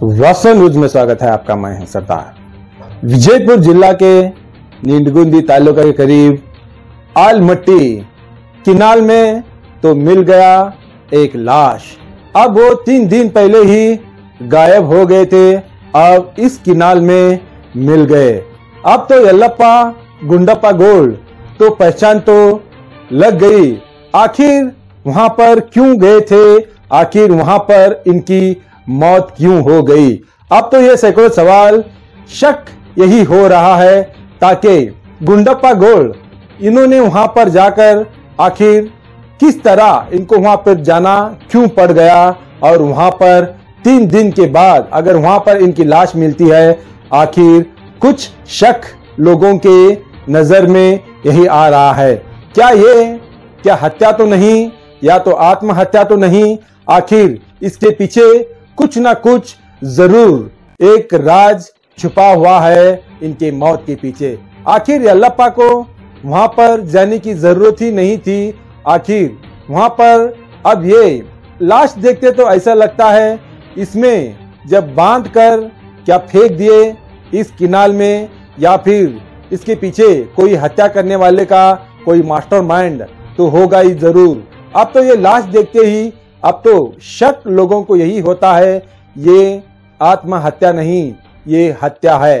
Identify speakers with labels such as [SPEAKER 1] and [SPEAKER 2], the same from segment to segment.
[SPEAKER 1] Vasan news में स्वागत है आपका। मैं हूं सरदार। विजयपुर जिला के निंडगुंदी तालुका के करीब आलमट्टी किनाल में तो मिल गया एक लाश। अब वो 3 दिन पहले ही गायब हो गए थे, अब इस किनाल में मिल गए। अब तो यल्लप्पा गुंडप्पा गोल्ड तो पहचान तो लग गई। आखिर वहां पर क्यों गए थे, आखिर वहां पर इनकी मौत क्यों हो गई। अब तो ये सैकड़ों सवाल, शक यही हो रहा है ताकि गुंडप्पा गोल्ड इन्होंने वहां पर जाकर आखिर किस तरह इनको वहां पर जाना क्यों पड़ गया, और वहां पर 3 दिन के बाद अगर वहां पर इनकी लाश मिलती है, आखिर कुछ शक लोगों के नजर में यही आ रहा है। क्या हत्या तो नहीं, या तो आत्महत्या तो नहीं, आखिर इसके पीछे कुछ ना कुछ जरूर एक राज छुपा हुआ है इनके मौत के पीछे। आखिर यल्लप्पा को वहां पर जाने की जरूरत ही नहीं थी। आखिर वहां पर अब ये लाश देखते तो ऐसा लगता है इसमें जब बांध कर क्या फेंक दिए इस किनाल में, या फिर इसके पीछे कोई हत्या करने वाले का कोई मास्टरमाइंड तो होगा ही जरूर। अब तो ये लाश देखते ही अब तो शक लोगों को यही होता है, ये आत्महत्या नहीं, ये हत्या है।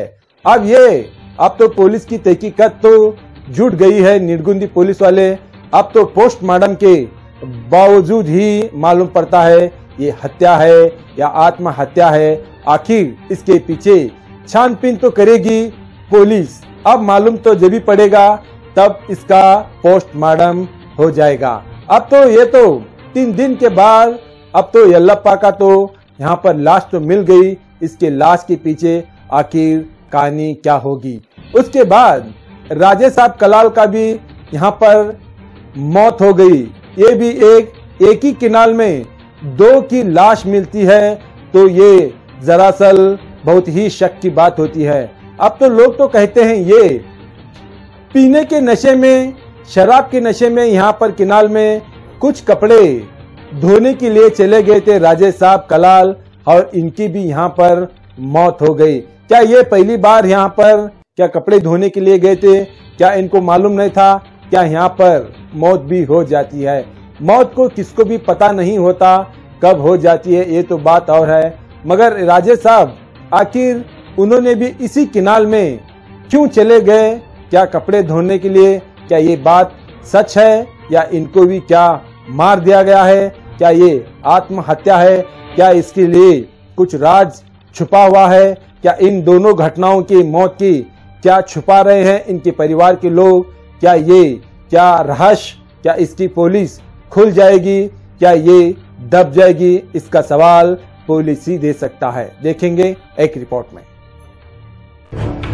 [SPEAKER 1] अब तो पुलिस की तहकीकात तो जुट गई है। निंडगुंदी पुलिस वाले अब तो पोस्टमार्टम के बावजूद ही मालूम पड़ता है ये हत्या है या आत्महत्या है। आखिर इसके पीछे छानबीन तो करेगी पुलिस। अब मालूम तो जब भी पड़ेगा तब इसका पोस्टमार्टम हो जाएगा। अब तो ये तो 3 दिन के बाद अब तो यल्लप्पा का तो यहाँ पर लाश तो मिल गई। इसके लाश के पीछे आखिर कहानी क्या होगी। उसके बाद राजेश साहब कलाल का भी यहाँ पर मौत हो गई। ये भी एक ही किनाल में 2 की लाश मिलती है, तो ये दरअसल बहुत ही शक की बात होती है। अब तो लोग तो कहते हैं ये पीने के नशे में, शराब के नशे में यहाँ पर किनाल में कुछ कपड़े धोने के लिए चले गए थे राजेश साहब कलाल, और इनकी भी यहाँ पर मौत हो गई। क्या ये पहली बार यहाँ पर क्या कपड़े धोने के लिए गए थे? क्या इनको मालूम नहीं था क्या यहाँ पर मौत भी हो जाती है? मौत को किसको भी पता नहीं होता कब हो जाती है, ये तो बात और है। मगर राजेश साहब आखिर उन्होंने भी इसी किनाल में क्यों चले गए, क्या कपड़े धोने के लिए? क्या ये बात सच है, या इनको भी क्या मार दिया गया है? क्या ये आत्महत्या है? क्या इसके लिए कुछ राज छुपा हुआ है? क्या इन दोनों घटनाओं की मौत की क्या छुपा रहे हैं इनके परिवार के लोग? क्या रहस्य, क्या इसकी पुलिस खुल जाएगी, क्या ये दब जाएगी? इसका सवाल पुलिस ही दे सकता है। देखेंगे एक रिपोर्ट में।